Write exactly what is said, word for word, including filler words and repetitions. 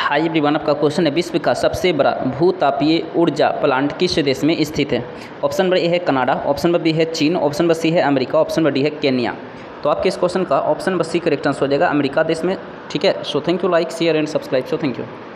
High everyone, आपका question है विश्व का सबसे बड़ा भूतापीय ऊर्जा प्लांट किस देश में स्थित है। ऑप्शन नंबर ए है कनाडा, ऑप्शन नंबर बी है चीन, ऑप्शन नंबर सी है अमेरिका, ऑप्शन नंबर डी है केन्या। तो आपके इस क्वेश्चन का option number C correct answer हो जाएगा, अमेरिका देश में। ठीक है, so thank you, like share and subscribe, so thank you.